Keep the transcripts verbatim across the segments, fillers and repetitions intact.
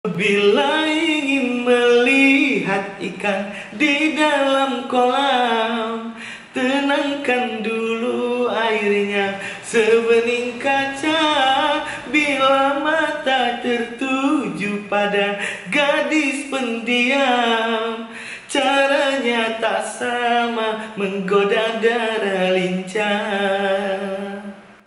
Bila ingin melihat ikan di dalam kolam, tenangkan dulu airnya sebening kaca. Bila mata tertuju pada gadis pendiam, caranya tak sama menggoda darah lincah.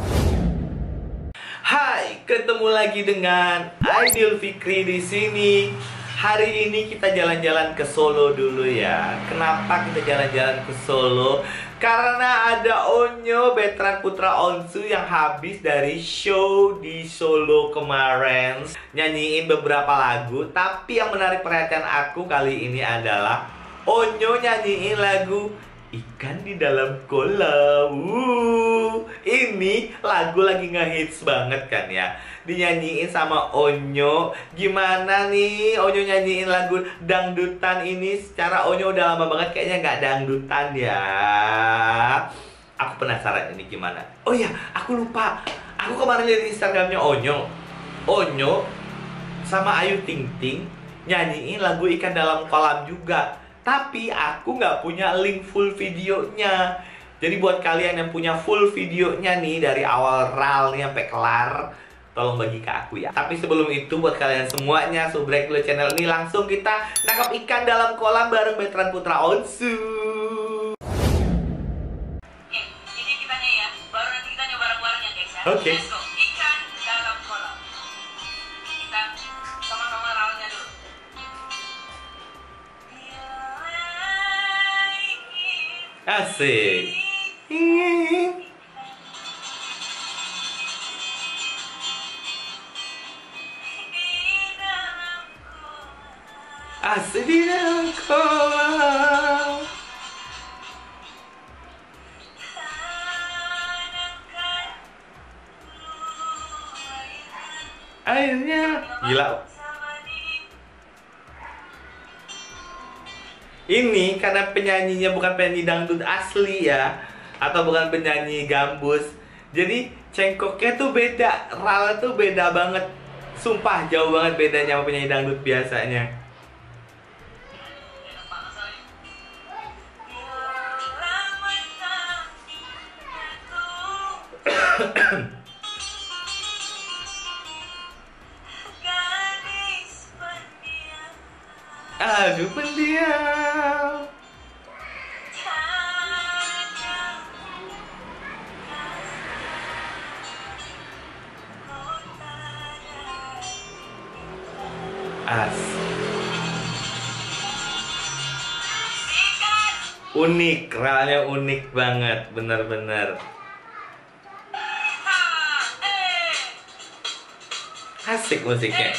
Hai, ketemu lagi dengan Aidil Fikri di sini. Hari ini kita jalan-jalan ke Solo dulu ya. Kenapa kita jalan-jalan ke Solo? Karena ada Onyo Betran Putra Onsu yang habis dari show di Solo kemarin, nyanyiin beberapa lagu. Tapi yang menarik perhatian aku kali ini adalah Onyo nyanyiin lagu Ikan di Dalam Kolam. uh, Ini lagu lagi ngehits banget kan ya, dinyanyiin sama Onyo. Gimana nih Onyo nyanyiin lagu dangdutan ini? Secara Onyo udah lama banget kayaknya nggak dangdutan ya. Aku penasaran ini gimana. Oh iya, aku lupa. Aku kemarin lihat Instagramnya Onyo. Onyo sama Ayu Ting Ting nyanyiin lagu Ikan Dalam Kolam juga. Tapi aku nggak punya link full videonya. Jadi buat kalian yang punya full videonya nih dari awal ral nih sampai kelar, tolong bagi ke aku ya. Tapi sebelum itu buat kalian semuanya, subrek dulu channel ini, langsung kita nangkap ikan dalam kolam bareng Betran Putra Onsu. Eh, ini kitanya ya. Baru nanti kita nyoba bareng-bareng ya guys ya. Oke. Okay. Let's go. Ikan dalam kolam. Kita sama-sama ralnya dulu. Asik. Asik di dalam kolam. Airnya gila. Ini karena penyanyinya bukan penyanyi dangdut asli ya, atau bukan penyanyi gambus, jadi cengkoknya tuh beda, ralnya tuh beda banget. Sumpah jauh banget bedanya sama penyanyi dangdut biasanya. Aduh pendiam. As. Unik, ralnya unik banget, bener-bener. Asik musiknya.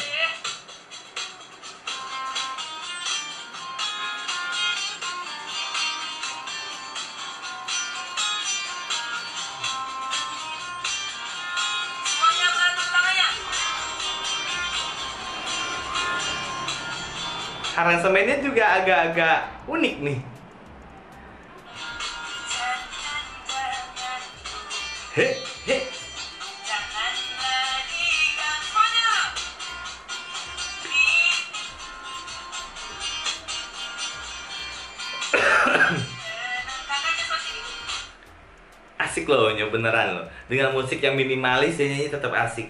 Aransemennya juga agak-agak unik nih. He, he. Asik loh, Onyo, beneran loh. Dengan musik yang minimalis, dia nyanyi tetap asik.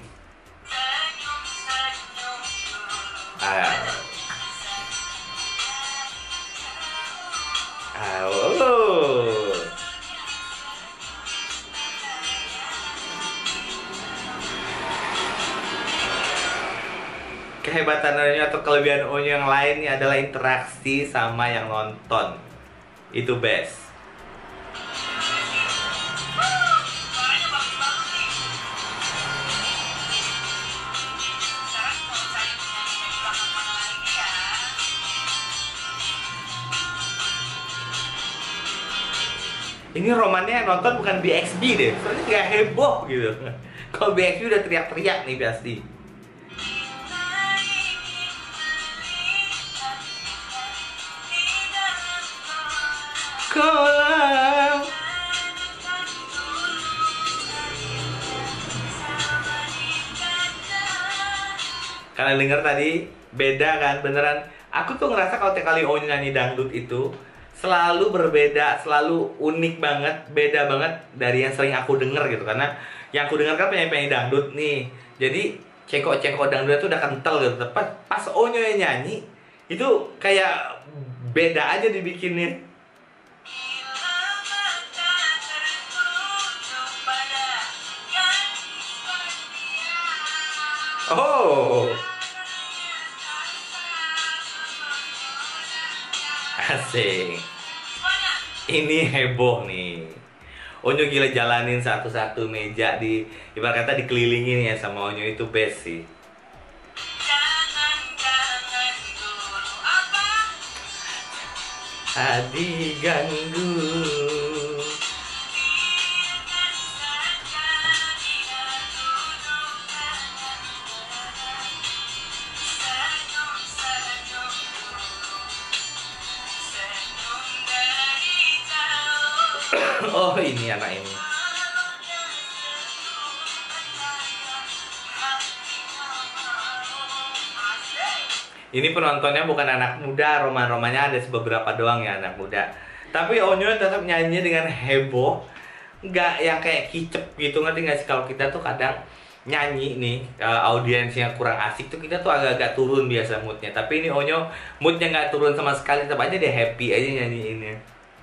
Ah. Oh. Kehebatan Onyo atau kelebihan Onyo yang lain nih adalah interaksi sama yang nonton. Itu best. Ini romannya yang nonton bukan B X B deh, soalnya nggak heboh gitu. Kalau B X B udah teriak-teriak nih pasti. Kolam. Kalian dengar tadi beda kan beneran. Aku tuh ngerasa kalau tiap kali Onyo nyanyi dangdut itu selalu berbeda, selalu unik banget, beda banget dari yang sering aku denger gitu. Karena yang aku denger kan penyanyi-penyanyi dangdut nih, jadi cengkok-cengkok dangdut itu udah kental gitu. Pas, pas Onyo yang nyanyi itu kayak beda aja dibikinnya. Oh, asik. Ini heboh nih. Onyo gila jalanin satu-satu meja di ibarat kata dikelilingin ya sama Onyo, itu best sih. Adi ganggu. Oh, ini anak ini. Ini penontonnya bukan anak muda, roman-romannya ada beberapa doang ya anak muda. Tapi Onyo tetap nyanyi dengan heboh, nggak yang kayak kicep gitu, ngerti nggak sih? Kalau kita tuh kadang nyanyi nih, uh, audiensnya kurang asik tuh kita tuh agak-agak turun biasa moodnya. Tapi ini Onyo moodnya nggak turun sama sekali, tetap aja dia happy aja nyanyiinnya.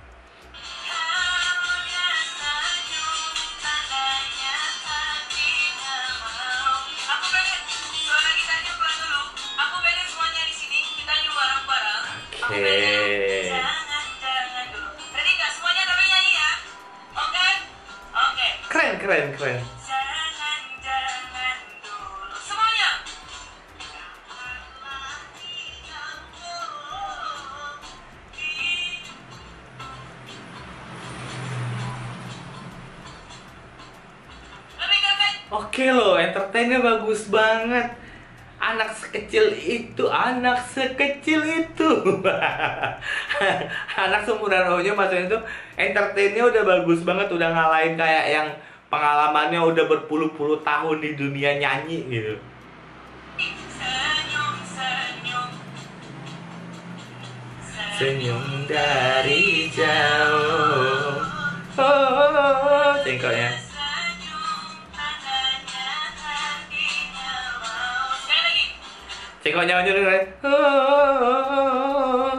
Oke. Ready nggak semuanya tapi nyanyi ya? Oke? Oke. Keren, keren, keren. Jangan, jangan dulu. Semuanya. Lebih keren. Oke loh, entertainnya bagus banget. Anak sekecil itu, anak sekecil itu. Anak seumuran Onyo maksudnya itu entertainnya udah bagus banget, udah ngalahin kayak yang pengalamannya udah berpuluh-puluh tahun di dunia nyanyi gitu. Senyum, senyum. Senyum dari jauh. Oh, oh, oh. Cengkoknya. Cengkoknya Onyo dengerin. Oh, oh, oh.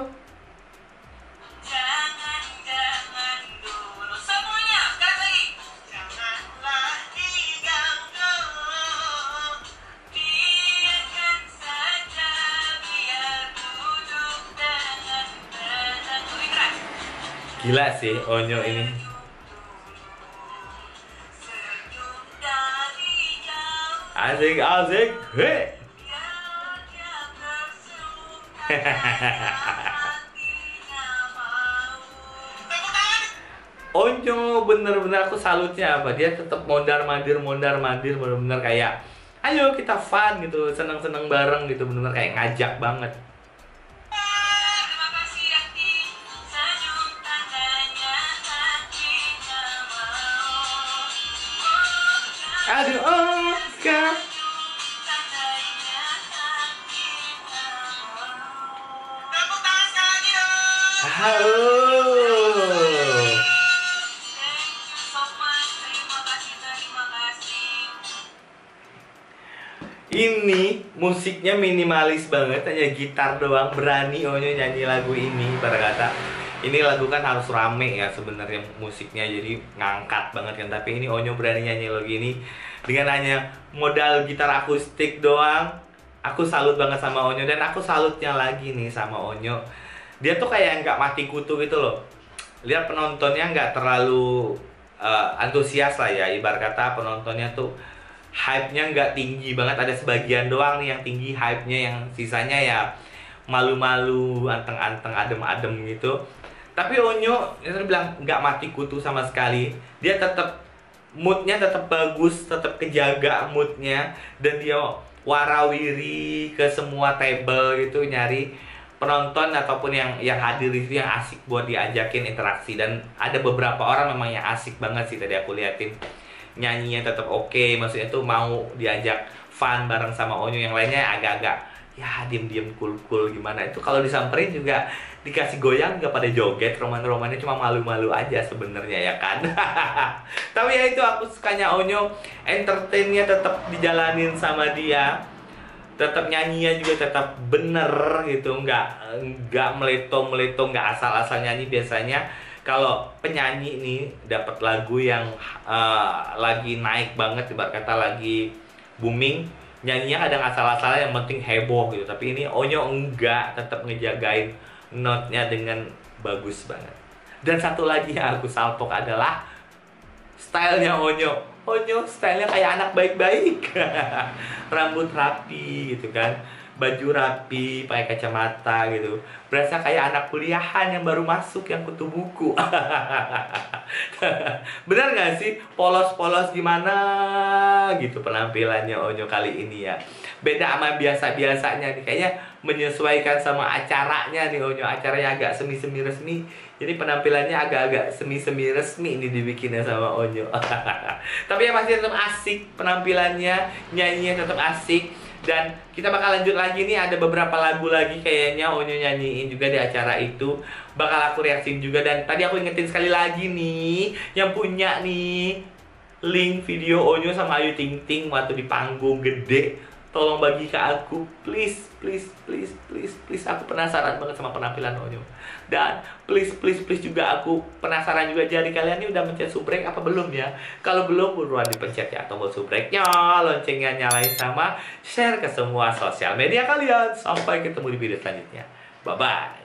Jangan, jangan dulu. Semuanya, sekali lagi. Janganlah diganggu. Biarkan saja, biar duduk dengan tenang. Lebih keras. Gila sih Onyo ini. Senyum dari jauh. Asik, asik. Hei. Biar dia tersuka hatinya mau. Tepuk tangan. Onyo bener-bener aku salutnya apa, dia tetap mondar mandir mondar mandir bener-bener kayak ayo kita fun gitu, seneng-seneng bareng gitu, bener-bener kayak ngajak banget. Terima kasih Yakti. Senyum tandanya hatinya mau. Aduh, oh, kan. Tandanya hatinya mau. Tepuk tangan sekali lagi dong. Halo. Thank you so much. Terima kasih, terima kasih. Ini musiknya minimalis banget, hanya gitar doang, berani Onyo nyanyi lagu ini. Pada kata ini lagu kan harus rame ya sebenarnya musiknya, jadi ngangkat banget kan. Tapi ini Onyo berani nyanyi lagu ini dengan hanya modal gitar akustik doang. Aku salut banget sama Onyo, dan aku salutnya lagi nih sama Onyo. Dia tuh kayak nggak mati kutu gitu loh. Lihat penontonnya nggak terlalu uh, antusias lah ya, ibarat kata penontonnya tuh hype-nya nggak tinggi banget, ada sebagian doang nih yang tinggi hype-nya, yang sisanya ya malu-malu, anteng-anteng, adem-adem gitu. Tapi Onyo, yang tadi bilang nggak mati kutu sama sekali, dia tetap moodnya tetap bagus, tetap kejaga moodnya, dan dia warawiri ke semua table gitu nyari penonton ataupun yang yang hadir itu yang asik buat diajakin interaksi. Dan ada beberapa orang memang yang asik banget sih tadi aku liatin, nyanyinya tetap oke, maksudnya tuh mau diajak fun bareng sama Onyo. Yang lainnya agak-agak ya diem-diem cool-cool gimana. Itu kalau disamperin juga dikasih goyang nggak pada joget, roman-romannya cuma malu-malu aja sebenarnya ya kan. Tapi ya itu aku sukanya Onyo, entertainnya tetap dijalanin sama dia, tetap nyanyinya juga tetap bener gitu, nggak nggak meleto-meleto, nggak asal-asal nyanyi. Biasanya kalau penyanyi nih dapat lagu yang uh, lagi naik banget, ibarat kata lagi booming, nyanyinya kadang asal-asalan, yang penting heboh gitu. Tapi ini Onyo enggak, tetap ngejagain notnya dengan bagus banget. Dan satu lagi yang aku salpok adalah stylenya Onyo. Onyo stylenya kayak anak baik-baik. Rambut rapi gitu kan, baju rapi, pakai kacamata gitu. Berasa kayak anak kuliahan yang baru masuk yang kutu buku. Bener gak sih? Polos-polos gimana gitu penampilannya Onyo kali ini ya. Beda sama biasa-biasanya nih. Kayaknya menyesuaikan sama acaranya nih Onyo. Acaranya agak semi-semi resmi. Jadi penampilannya agak-agak semi-semi resmi ini dibikinnya sama Onyo. Tapi ya masih tetap asik penampilannya, nyanyinya tetap asik. Dan kita bakal lanjut lagi nih, ada beberapa lagu lagi kayaknya Onyo nyanyiin juga di acara itu. Bakal aku reaksiin juga. Dan tadi aku ingetin sekali lagi nih, yang punya nih link video Onyo sama Ayu Ting Ting waktu di panggung gede, tolong bagi ke aku, please, please, please, please, please. Aku penasaran banget sama penampilan Onyo. Dan please, please, please juga aku penasaran juga, jadi kalian ini udah mencet subrek apa belum ya? Kalau belum, buruan dipencet ya tombol subreknya, loncengnya nyalain, sama share ke semua sosial media kalian. Sampai ketemu di video selanjutnya. Bye-bye.